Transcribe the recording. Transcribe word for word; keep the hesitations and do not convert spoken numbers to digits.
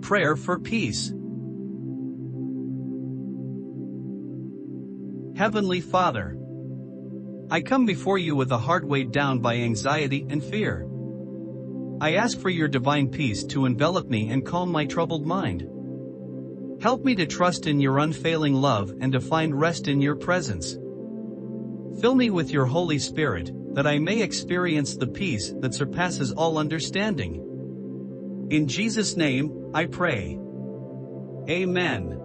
Prayer for peace. Heavenly Father, I come before you with a heart weighed down by anxiety and fear. I ask for your divine peace to envelop me and calm my troubled mind. Help me to trust in your unfailing love and to find rest in your presence. Fill me with your Holy Spirit, that I may experience the peace that surpasses all understanding. In Jesus' name, I pray. Amen.